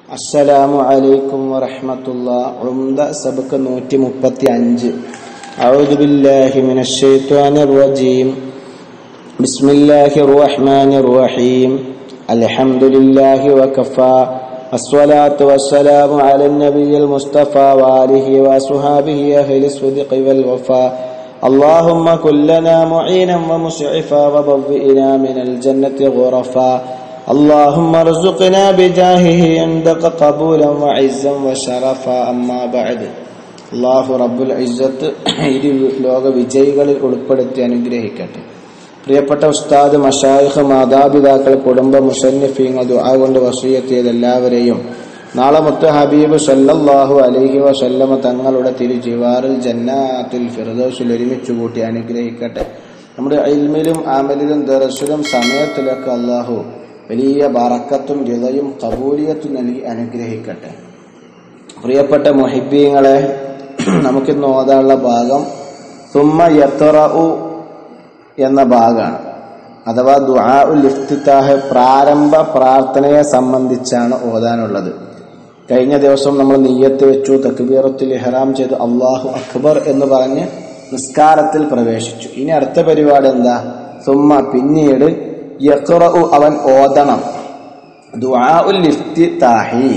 അസ്സലാമു അലൈക്കും വറഹ്മത്തുള്ളാഹി. ഉംദ സബക്ക് 135. അഊദു ബില്ലാഹി മിനശ് ശൈത്വാനിർ റജീം. ബിസ്മില്ലാഹിർ റഹ്മാനിർ റഹീം. അൽഹംദുലില്ലാഹി വകഫാ വസ്സലാത്തു വസ്സലാമു അലൻ നബിയിൽ മുസ്തഫാ വആലിഹി വസ്വഹാബിഹി അഹ്ലിസ് സിദ്ഖി വൽ വഫാ. اللهم كلنا معينا ومسعفا وبوئنا من الجنة غرفا. اللهم ارزقنا بجاهه عندك قبولا وعزا وشرفا. أما بعد. അല്ലാഹു റബ്ബുൽ ഇസ്സത്ത് ഇരു ലോക വിജയികളിൽ ഉൾപ്പെടുത്തി അനുഗ്രഹിക്കട്ടെ. പ്രിയപ്പെട്ട ഉസ്താദ്, മശായിഖ്, മാതാപിതാക്കൾ, കുടുംബ മുസന്നിഫീങ്ങൾ, ദുആ കൊണ്ട് വസിയത്ത് ചെയ്ത എല്ലാവരെയും നാളെ മുത്ത് ഹബീബ് സല്ലല്ലാഹു അലൈഹി വസല്ലമ തങ്ങളുടെ തിരുജിവാറിൽ ജന്നാത്തുൽ ഫിർദൗസിൽ ഒരുമിച്ച് കൂട്ടി അനുഗ്രഹിക്കട്ടെ. നമ്മുടെ ഇൽമിലും അമലിലും ദർസിലും സമയത്തിലൊക്കെ അല്ലാഹു വലിയ ബറക്കത്തും റിളയും ഖബൂലിയത്തും നൽകി അനുഗ്രഹിക്കട്ടെ. പ്രിയപ്പെട്ട മുഹിബ്ബീങ്ങളെ, നമുക്കിന്ന് ഓതാനുള്ള ഭാഗം സുമ്മ യഖറഉ എന്ന ഭാഗമാണ്. അഥവാ ദുആഉൽ ഇഫ്തിതാഹ്, പ്രാരംഭ പ്രാർത്ഥനയെ സംബന്ധിച്ചാണ് ഓതാനുള്ളത്. കഴിഞ്ഞ ദിവസം നമ്മൾ നിയ്യത്ത് വെച്ചു, തക്ബീറത്തുൽ ഇഹ്റാം ചെയ്തു, അല്ലാഹു അക്ബർ എന്ന് പറഞ്ഞ് നിസ്കാരത്തിൽ പ്രവേശിച്ചു. ഇനി അടുത്ത പരിപാടി എന്താ? സുമ്മ, പിന്നീട് യഖറഉ, അവൻ ഓതണം. ദുആഉൽ ഇഫ്തിതാഹി,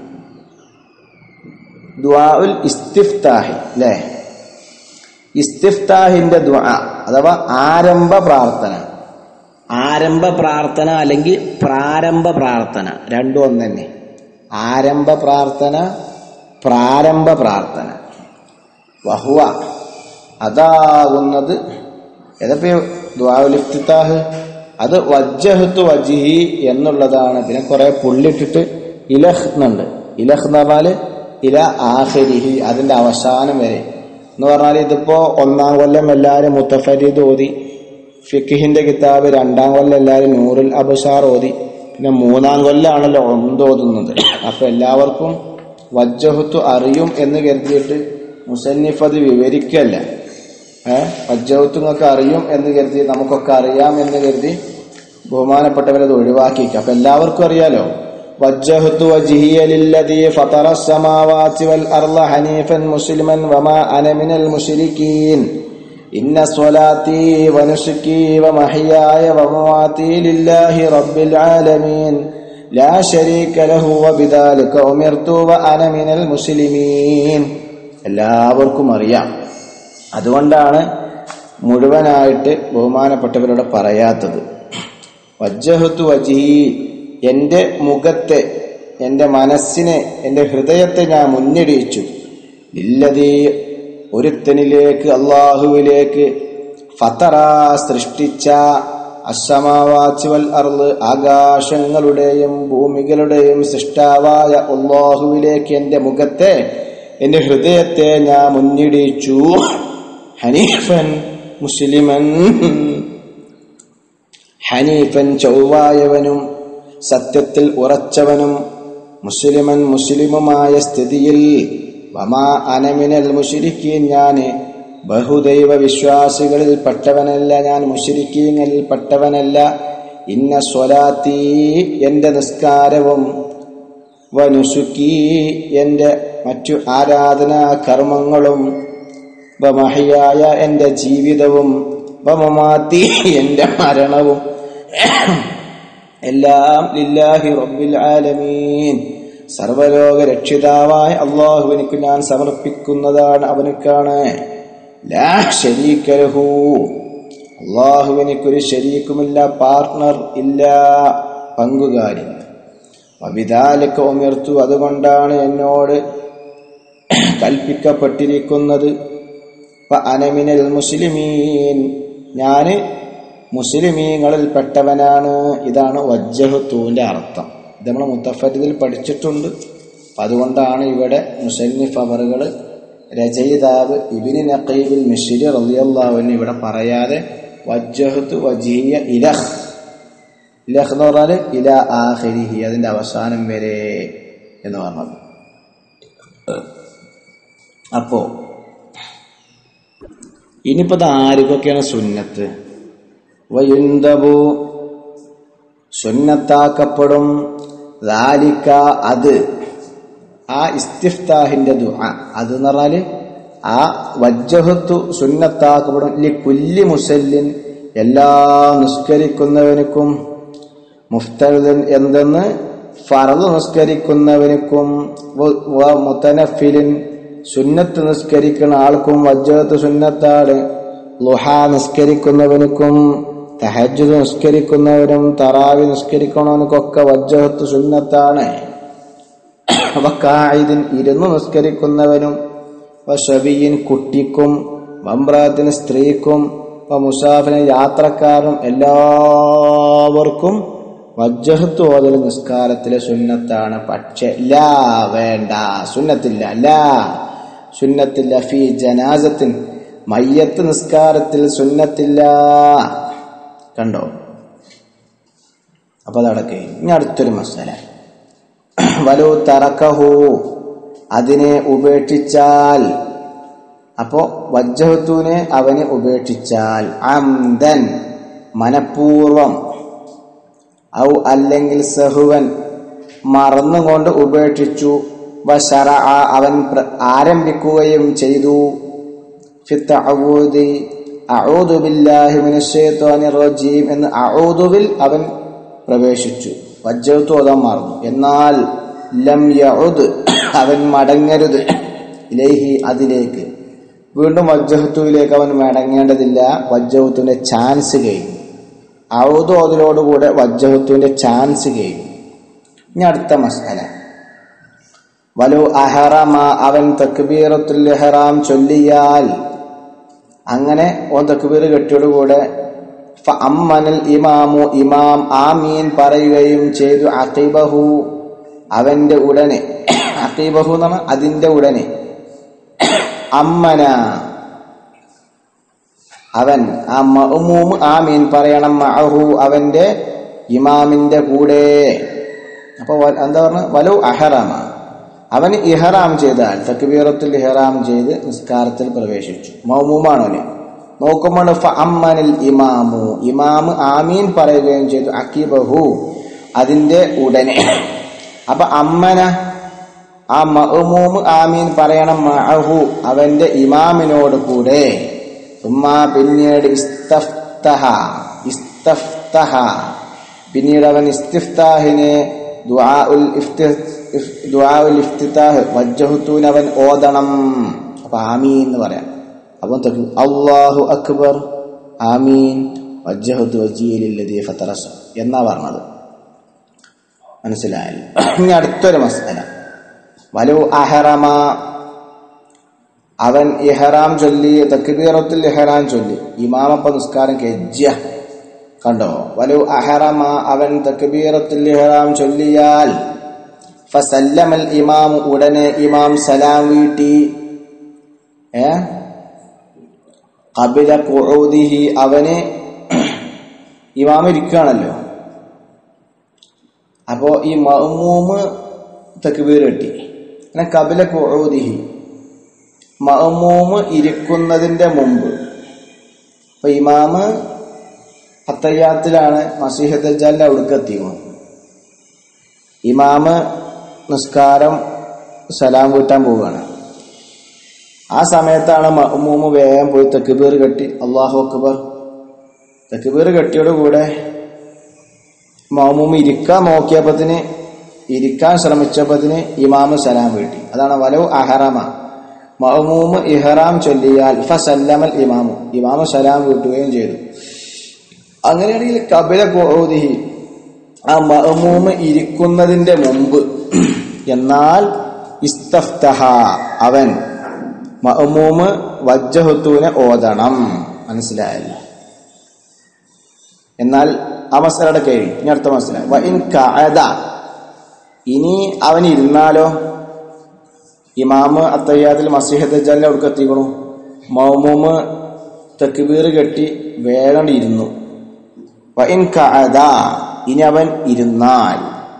ദുആഉൽ ഇസ്തിഫ്താഹി അല്ലേ? ഇസ്തിഫ്താഹിന്റെ ദുആ അഥവാ ആരംഭ പ്രാർത്ഥന. ആരംഭ പ്രാർത്ഥന അല്ലെങ്കിൽ പ്രാരംഭ പ്രാർത്ഥന രണ്ടും ഒന്ന് തന്നെ. ആരംഭ പ്രാർത്ഥന, പ്രാരംഭ പ്രാർത്ഥന. വഹുവ, അതാകുന്നത് ഏതപ്പോ ദുആഉൽ ഇഫ്തിതാഹ്, അത് വജ്ജഹ്തു വജ്ഹി എന്നുള്ളതാണ്. പിന്നെ കുറെ പുള്ളിട്ടിട്ട് ഇലഹ് എന്നുണ്ട്. ഇലഹ് എന്ന് പറഞ്ഞാല് ഇല ആഖിരിഹി, അതിന്റെ അവസാനം വരെ എന്ന് പറഞ്ഞാൽ ഇതിപ്പോ 1-ാം കൊല്ലം എല്ലാവരും മുത്തഫരീദ് ഓതി, ഫിഖ്ഹിന്റെ കിതാബ് 2-ാം കൊല്ലം എല്ലാവരും നൂറുൽ അബ്സാർ ഓതി, പിന്നെ 3-ാം കൊല്ലാണല്ലോ ഉംദ ഓതുന്നത്. അപ്പൊ എല്ലാവർക്കും വജ്ജഹ്തു അറിയും എന്ന് കരുതിയിട്ട് മുസന്നിഫ് അത് വിവരിക്കല്ല. വജ്ജഹ്തു നിങ്ങൾക്ക് അറിയും എന്ന് കരുതി, നമുക്കൊക്കെ അറിയാം എന്ന് കരുതി ബഹുമാനപ്പെട്ടവരത് ഒഴിവാക്കിക്കുക. അപ്പൊ എല്ലാവർക്കും അറിയാലോ. വജ്ജഹ്തു വജ്ഹിയ ലില്ലദീ ഫതറസ് സമാവാതി വൽ അർള ഹനീഫൻ മുസ്ലിമൻ വമാ അന മിനൽ മുശ്രികീൻ. ഇന്ന സ്വലാത്തി വനുസുകി വമഹ്യായ വമമാതി ലില്ലാഹി റബ്ബിൽ ആലമീൻ ലാ ശരീക ലഹു വബിദാലിക ഉമിർതു വഅന മിനൽ മുസ്ലിമീൻ. എല്ലാവർക്കും അറിയാം. അതുകൊണ്ടാണ് മുഴുവനായിട്ട് ബഹുമാനപ്പെട്ടവരോട് പറയാത്തത്. വജ്ജഹ്തു വജ്ഹി, എന്റെ മുഖത്തെ, എന്റെ മനസ്സിനെ, എന്റെ ഹൃദയത്തെ ഞാൻ മുന്നിടിച്ചു. ലില്ലദീ, ഒരുത്തനിലേക്ക്, അല്ലാഹുവിലേക്ക്, ഫതറ, സൃഷ്ടിച്ച, അസ്സമാവാതി വൽ അർള്, ആകാശങ്ങളുടെയും ഭൂമികളുടെയും സൃഷ്ടാവായ അല്ലാഹുവിലേക്ക് എന്റെ മുഖത്തെ, എന്റെ ഹൃദയത്തെ ഞാൻ മുന്നിടിച്ചു. ഹനീഫൻ മുസ്ലിമൻ, ഹനീഫൻ ചൊവ്വായവനും സത്യത്തിൽ ഉറച്ചവനും, മുസ്ലിമൻ മുസ്ലിമുമായ സ്ഥിതിയിൽ, വമാ അന മിനൽ മുശ്രിക്കീൻ, ഞാൻ ബഹുദൈവ വിശ്വാസികളിൽ പെട്ടവനല്ല, ഞാൻ മുശ്രിക്കീങ്ങളിൽ പെട്ടവനല്ല. ഇന്ന സ്വലാത്തി, എന്റെ നിസ്കാരവും, വനുസുകി, എന്റെ മറ്റു ആരാധനാ കർമ്മങ്ങളും, വമഹ്യായ, എന്റെ ജീവിതവും, വമമാതി, എന്റെ മരണവും, എല്ലാം ലില്ലാഹി റബ്ബിൽ ആലമീൻ, സർവലോക രക്ഷിതാവായ അല്ലാഹുവിനിക്ക് ഞാൻ സമർപ്പിക്കുന്നതാണ്, അവനുക്കാണ്. ലാ ശരീക ലഹു, അല്ലാഹുവിനിക്കൊരു ശരീക്കുമില്ല, പാർട്ട്ണർ ഇല്ല, പങ്കുകാരി. വബിദാലിക ഉമിർതു, അതുകൊണ്ടാണ് എന്നോട് കൽപ്പിക്കപ്പെട്ടിരിക്കുന്നത്. വഅന മിനൽ മുസ്ലിമീൻ, ഞാന് മുസ്ലിമീങ്ങളിൽ പെട്ടവനാണ്. ഇതാണ് വജ്ജഹ്തുവിന്റെ അർത്ഥം. ഇത് നമ്മൾ മുത്തഫരീദിൽ പഠിച്ചിട്ടുണ്ട്. അതുകൊണ്ടാണ് ഇവിടെ മുസന്നിഫ് അവറുകൾ, രചയിതാവ് ഇബ്നു നഖീബിൽ മിശ്രി റളിയല്ലാഹു അൻഹു ഇവിടെ പറയാതെ വജ്ജഹ്തു വജ്ഹിയ ഇലഹ്, ഇലഹ് എന്ന് പറഞ്ഞാല് ഇല ആഖിരിഹി, അതിന്റെ അവസാനം വരെ എന്ന് പറഞ്ഞത്. അപ്പോ ഇനിയിപ്പോ ഇത് ആർക്കൊക്കെയാണ് സുന്നത്ത്? വയുന്തബു, സുന്നത്താക്കപ്പെടും, ذَلِكَ അത് ആ ഇസ്തിഫ്താഹിന്റെ ദുആ അതെന്ന് പറഞ്ഞാൽ ആ വജ്ജഹത്തു സുന്നത്താക്കപ്പെടും ലികുല്ലി മുസല്ലിൻ എല്ലാ നിസ്കരിക്കുന്നവനുക്കും മുഫ്തറിദൻ എന്തെന്ന് ഫർദ് നിസ്കരിക്കുന്നവനുക്കും മുതനഫിലിൻ സുന്നത്ത് നിസ്കരിക്കുന്ന ആൾക്കും വജ്ജഹത്ത് സുന്നത്താണ് ളുഹാ നിസ്കരിക്കുന്നവനുക്കും തഹജ്ജുദ് നിസ്കരിക്കുന്നവനും തറാവി നിസ്കരിക്കുന്നവനുക്കൊക്കെ വജ്ജഹത്ത് സുന്നത്താണ് വഖാഇദിൻ ഇരുന്ന് നിസ്കരിക്കുന്നവനും വശബിയിൻ കുട്ടിക്കും വംറാത്തിന് സ്ത്രീക്കും മുസാഫിന് യാത്രക്കാരും എല്ലാവർക്കും വജ്ജഹത്ത് ഓതൽ നിസ്കാരത്തിലെ സുന്നത്താണ്. പക്ഷെ ലാ വേണ്ട സുന്നത്തില്ല ഫി ജനാസത്തിൻ മയ്യത്ത് നിസ്കാരത്തിൽ സുന്നത്തില്ല. കണ്ടോ? അപ്പൊ അതടക്കെ ഇനി അടുത്തൊരു മസല വലു തറക്കഹു അതിനെ ഉപേക്ഷിച്ചാൽ അപ്പോ വജ്ജഹത്തുനെ അവനെ ഉപേക്ഷിച്ചാൽ അംദൻ മനഃപൂർവം ഔ അല്ലെങ്കിൽ സഹുവൻ മറന്നുകൊണ്ട് ഉപേക്ഷിച്ചു വശറഅ അവൻ ആരംഭിക്കുകയും ചെയ്തു ഫി തഅവൂദി അഊദു ബില്ലാഹി മിനശ് ശൈത്വാനിർ റജീം എന്ന് അഊദുവിൽ അവൻ പ്രവേശിച്ചു വജ്ജഹത്തു ഓതാൻ മറന്നു. എന്നാൽ ലം യഉദ് അവൻ മടങ്ങരുത് ഇലൈഹി അതിലേക്ക് വീണ്ടും വജ്ജഹത്തുവിലേക്ക് അവൻ മടങ്ങേണ്ടതില്ല. വജ്ജഹത്തുവിന്റെ ചാൻസ് കഴിഞ്ഞു. ഔദു ഓതലോടുകൂടെ വജ്ജഹത്തുവിന്റെ ചാൻസ് കഴിഞ്ഞു. ഇനി അടുത്ത മസ്അല വലു അഹറമ അവൻ തക്ബീറത്തുൽ ഇഹ്റാം ചൊല്ലിയാൽ അങ്ങനെ ഓ തക്ബീർ കെട്ടിയോടുകൂടെ ഫഅമ്മനൽ ഇമാമു ഇമാം ആമീൻ പറയുകയും ചെയ്തു അഖീബഹു അവന്റെ ഉടനെ അഖീബഹു എന്നാണ് അതിന്റെ ഉടനെ അമ്മന അവൻ ആ മഅ്മൂം ആമീൻ പറയണം മഅഹു അവന്റെ ഇമാമിന്റെ കൂടെ. അപ്പൊ എന്താ പറഞ്ഞ വലു അഹറമ അവൻ ഇഹ്റാം ചെയ്താൽ തക്ബീറത്തുൽ ഇഹ്റാം ചെയ്ത് നിസ്കാരത്തിൽ പ്രവേശിച്ചു. മഅ്മൂമാണോനെ നോക്കുമ്പോൾ ഫഅമ്മനൽ ഇമാമു ഇമാം ആമീൻ പറയുകയും ചെയ്തു അഖീബഹു അതിന്റെ ഉടനെ. അപ്പൊ അമ്മന ആ മഅ്മൂം ആമീൻ പറയണം മഅഹു അവന്റെ ഇമാമിനോട് കൂടെ. പിന്നീട് ഇസ്തഫ്തഹ പിന്നീട് അവൻ ഇസ്തിഫ്താഹിനെ ദുആഉൽ ഇഫ്തിതാഹ് വജ്ജഹത്തുൻ അവൻ ഓതണം. അപ്പൊ ആമീൻ എന്ന് പറയാം. അപ്പൊ അല്ലാഹു അക്ബർ ആമീൻ വജ്ജഹത്തു വജ്ഹിയ ലില്ലദീ ഫതറസ എന്നാ പറഞ്ഞത്. മനസ്സിലായല്ലോ? ഇനി അടുത്തൊരു മസ്അല വലു അഹറമ അവൻ ഇഹ്റാം ചൊല്ലി തക്ബീറത്തുൽ ഇഹ്റാം ചൊല്ലി ഇമാമപ്പ നിസ്കാരം കെജ്ജ. കണ്ടോ? വലു അഹറമ അവൻ തക്ബീറത്തുൽ ഇഹ്റാം ചൊല്ലിയാൽ ഫസല്ലമൽ ഇമാമു ഉടനെ ഇമാം സലാം വീട്ടി. ഖബില ഖുഊദിഹി അവന് ഇമാം ഇരിക്കുകയാണല്ലോ. അപ്പോ ഈ മഅ്മൂം തക്ബീർ കെട്ടി. അങ്ങനെ ഖബില ഖുഊദിഹി മഅ്മൂം ഇരിക്കുന്നതിന്റെ മുമ്പ്. അപ്പൊ ഇമാം അത്തഹിയ്യാത്തിലാണ് മസീഹ് ദജ്ജാലിന്റെ അവിടേക്ക് എത്തിക്കുന്നത്. ഇമാം നിസ്കാരം സലാം വീട്ടാൻ പോവുകയാണ്. ആ സമയത്താണ് മഅ്മൂം വേഗം പോയി തക്ബീർ കെട്ടി അല്ലാഹു അക്ബർ. തക്ബീർ കെട്ടിയോടുകൂടെ മഅ്മൂം ഇരിക്കാൻ ശ്രമിച്ചപ്പത്തിന് ഇമാം സലാം വീട്ടി. അതാണ് വലു അഹറമ മഅ്മൂം ഇഹ്റാം ചൊല്ലിയാൽ ഫസല്ലമൽ ഇമാം സലാം വീട്ടുകയും ചെയ്തു. അങ്ങനെയാണെങ്കിൽ ഖബില ഖുഊദിഹി ആ മഅ്മൂം ഇരിക്കുന്നതിന്റെ മുമ്പ്. എന്നാൽ ഇസ്തഫ്തഹ അവൻ മഅ്മൂം വജ്ജഹത്തുനെ ഓതണം. മനസ്സിലായല്ലോ? എന്നാൽ ആ മസലയുടെ കഴിഞ്ഞു. ഇനി അടുത്ത മസല വഇൻ ഖഅദ ഇനി അവൻ ഇരുന്നാലോ? ഇമാം അത്തഹിയ്യാത്തിൽ മസീഹ് ദജ്ജാലിന്റെ അവിടേക്ക് എത്തിക്കണു. മഅ്മൂം തക്ബീർ കെട്ടി വേഗം ഇരുന്നു. വഇൻ ഖഅദ ഇനി അവൻ ഇരുന്നാൽ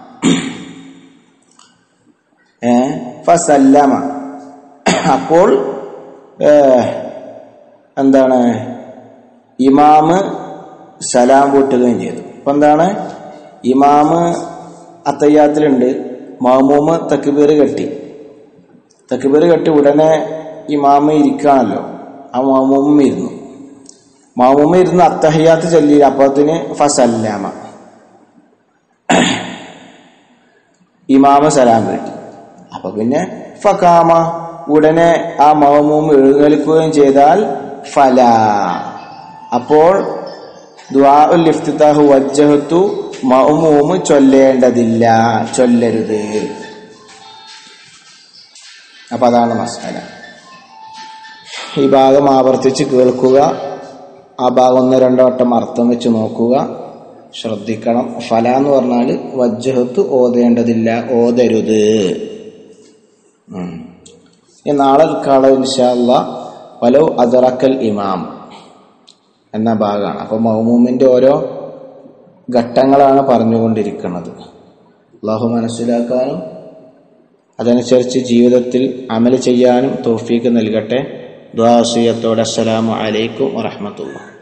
ഫസല്ലമ അപ്പോൾ എന്താണ് ഇമാം സലാം വീട്ടുകയും ചെയ്തു. അപ്പൊ എന്താണ് ഇമാം അത്തഹിയ്യാത്തിലുണ്ട്, മഅ്മൂം തക്ബീർ കെട്ടി. തക്ബീർ കെട്ടി ഉടനെ ഇമാമ ഇരിക്കുകയാണല്ലോ. ആ മഅ്മൂമും ഇരുന്നു. മഅ്മൂമും ഇരുന്ന് അത്തഹിയാത്ത് ചൊല്ലി. അപ്പത്തിന് ഫസല്ലമ, ഇമാമ സലാം വീട്ടി. അപ്പൊ പിന്നെ ഫഖാമ, ഉടനെ ആ മഅ്മൂം എഴുന്നേൽക്കുകയും ചെയ്താൽ ഫലാ, അപ്പോൾ ദുആഉൽ ഇഫ്തിതാഹ് വജ്ജഹത്തു മഅ്മൂം ചൊല്ലേണ്ടതില്ല, ചൊല്ലരുത്. അപ്പൊ അതാണ് മസ്അല. ഈ ഭാഗം ആവർത്തിച്ച് കേൾക്കുക. ആ ഭാഗം 1-2 വട്ടം അർത്ഥം വെച്ച് നോക്കുക. ശ്രദ്ധിക്കണം. ഫല എന്ന് പറഞ്ഞാൽ വജ്ജഹത്ത് ഓതേണ്ടതില്ല, ഓതരുത്. നാളെ ഇൻഷാ അല്ലാഹ് വലൗ അദ്റക്കൽ ഇമാം എന്ന ഭാഗമാണ്. അപ്പൊ മഅ്മൂമിന്റെ ഓരോ ഘട്ടങ്ങളാണ് പറഞ്ഞുകൊണ്ടിരിക്കുന്നത്. അല്ലാഹു മനസ്സിലാക്കാനും അതനുസരിച്ച് ജീവിതത്തിൽ അമൽ ചെയ്യാനും തൗഫീഖ് നൽകട്ടെ. ദുആ വസിയത്തോടെ അസ്സലാമു അലൈക്കും വറഹ്മത്തുള്ളാഹി.